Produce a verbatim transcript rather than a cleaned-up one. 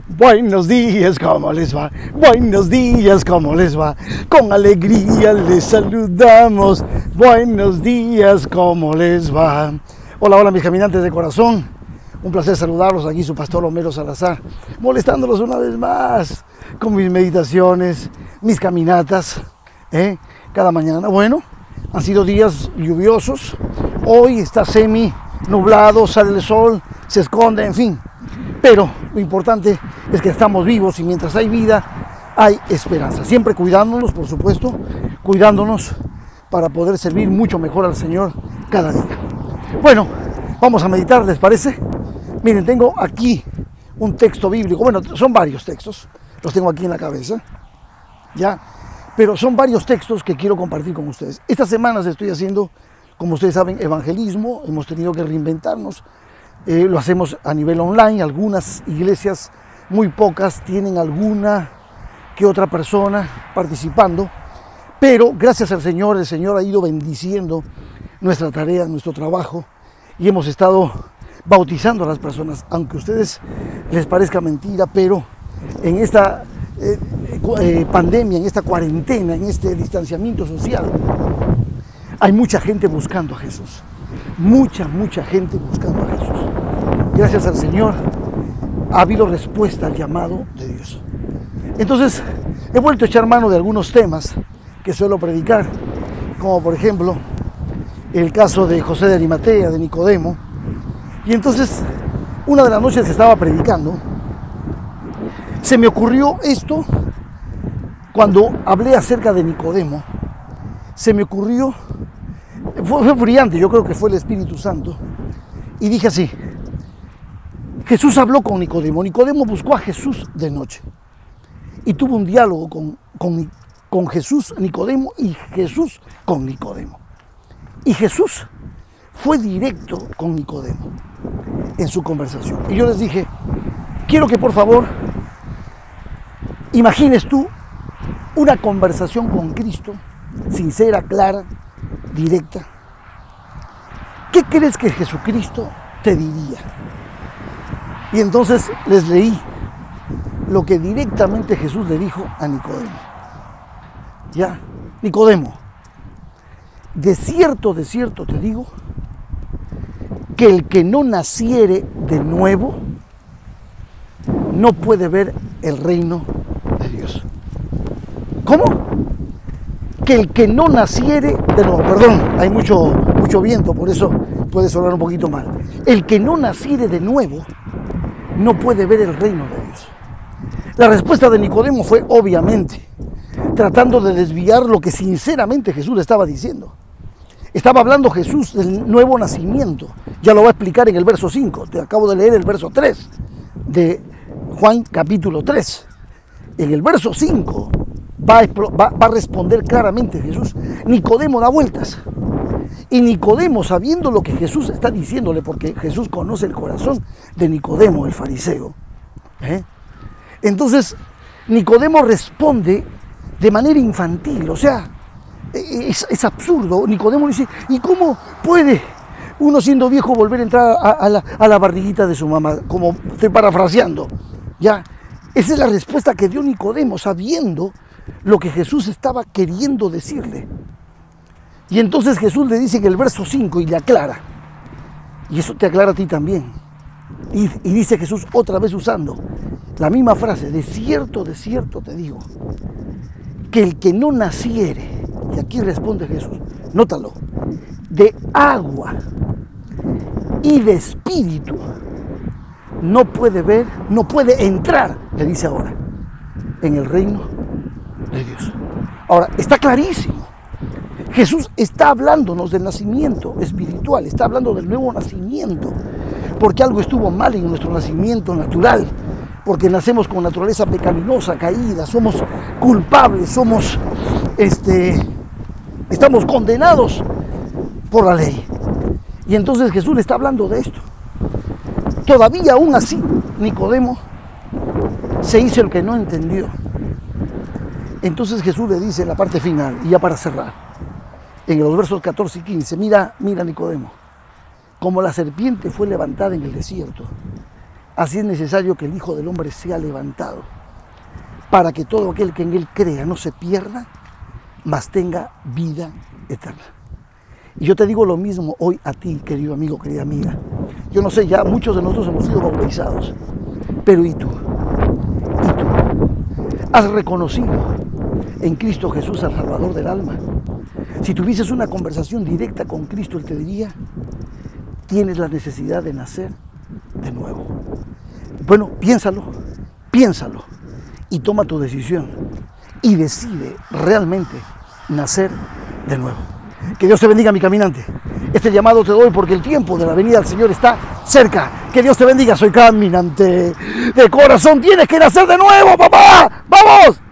Buenos días, ¿cómo les va? Buenos días, ¿cómo les va? Con alegría les saludamos. Buenos días, ¿cómo les va? Hola, hola mis caminantes de corazón. Un placer saludarlos, aquí su pastor Homero Salazar, molestándolos una vez más con mis meditaciones, mis caminatas, ¿eh? Cada mañana. Bueno, han sido días lluviosos, hoy está semi nublado, sale el sol, se esconde, en fin. Pero lo importante es que estamos vivos y mientras hay vida, hay esperanza. Siempre cuidándonos, por supuesto, cuidándonos para poder servir mucho mejor al Señor cada día. Bueno, vamos a meditar, ¿les parece? Miren, tengo aquí un texto bíblico. Bueno, son varios textos, los tengo aquí en la cabeza, ¿ya? Pero son varios textos que quiero compartir con ustedes. Estas semanas estoy haciendo, como ustedes saben, evangelismo. Hemos tenido que reinventarnos. Eh, lo hacemos a nivel online. Algunas iglesias, muy pocas, tienen alguna que otra persona participando. Pero gracias al Señor, el Señor ha ido bendiciendo nuestra tarea, nuestro trabajo. Y hemos estado bautizando a las personas. Aunque a ustedes les parezca mentira, pero en esta eh, eh, pandemia, en esta cuarentena, en este distanciamiento social, hay mucha gente buscando a Jesús. Mucha, mucha gente buscando a Jesús. Gracias al Señor ha habido respuesta al llamado de Dios. Entonces, he vuelto a echar mano de algunos temas que suelo predicar, como por ejemplo, el caso de José de Arimatea, de Nicodemo. Y entonces, una de las noches que estaba predicando, se me ocurrió esto, cuando hablé acerca de Nicodemo, se me ocurrió, fue, fue brillante, yo creo que fue el Espíritu Santo, y dije así: Jesús habló con Nicodemo. Nicodemo buscó a Jesús de noche y tuvo un diálogo con, con, con Jesús, Nicodemo, y Jesús con Nicodemo. Y Jesús fue directo con Nicodemo en su conversación. Y yo les dije: quiero que por favor imagines tú una conversación con Cristo, sincera, clara, directa. ¿Qué crees que Jesucristo te diría? Y entonces les leí lo que directamente Jesús le dijo a Nicodemo. Ya, Nicodemo, de cierto, de cierto te digo, que el que no naciere de nuevo no puede ver el reino de Dios. ¿Cómo? Que el que no naciere de nuevo, perdón, hay mucho, mucho viento, por eso puede sonar un poquito mal. El que no naciere de nuevo no puede ver el reino de Dios. La respuesta de Nicodemo fue obviamente tratando de desviar lo que sinceramente Jesús le estaba diciendo. Estaba hablando Jesús del nuevo nacimiento. Ya lo va a explicar en el verso cinco. Te acabo de leer el verso tres de Juan capítulo tres. En el verso cinco va a, va, va a responder claramente Jesús. Nicodemo da vueltas. Y Nicodemo, sabiendo lo que Jesús está diciéndole, porque Jesús conoce el corazón de Nicodemo, el fariseo, ¿eh? Entonces Nicodemo responde de manera infantil, o sea, es, es absurdo. Nicodemo dice: ¿y cómo puede uno siendo viejo volver a entrar a, a, la, a la barriguita de su mamá? Como estoy parafraseando, ¿ya? Esa es la respuesta que dio Nicodemo, sabiendo lo que Jesús estaba queriendo decirle. Y entonces Jesús le dice en el verso cinco y le aclara, y eso te aclara a ti también. Y, y dice Jesús otra vez usando la misma frase: de cierto, de cierto te digo, que el que no naciere, y aquí responde Jesús, nótalo, de agua y de espíritu, no puede ver, no puede entrar, le dice ahora, en el reino de Dios. Ahora, está clarísimo. Jesús está hablándonos del nacimiento espiritual, está hablando del nuevo nacimiento, porque algo estuvo mal en nuestro nacimiento natural, porque nacemos con naturaleza pecaminosa, caída, somos culpables, somos, este, estamos condenados por la ley. Y entonces Jesús le está hablando de esto. Todavía aún así, Nicodemo se hizo el que no entendió. Entonces Jesús le dice en la parte final, y ya para cerrar, en los versos catorce y quince, mira, mira Nicodemo, como la serpiente fue levantada en el desierto, así es necesario que el Hijo del Hombre sea levantado, para que todo aquel que en él crea no se pierda, mas tenga vida eterna. Y yo te digo lo mismo hoy a ti, querido amigo, querida amiga. Yo no sé, ya muchos de nosotros hemos sido bautizados, pero ¿y tú? ¿Y tú? ¿Has reconocido en Cristo Jesús al Salvador del alma? Si tuvieses una conversación directa con Cristo, Él te diría, tienes la necesidad de nacer de nuevo. Bueno, piénsalo, piénsalo y toma tu decisión y decide realmente nacer de nuevo. Que Dios te bendiga, mi caminante. Este llamado te doy porque el tiempo de la venida del Señor está cerca. Que Dios te bendiga, soy caminante de corazón. Tienes que nacer de nuevo, papá. ¡Vamos!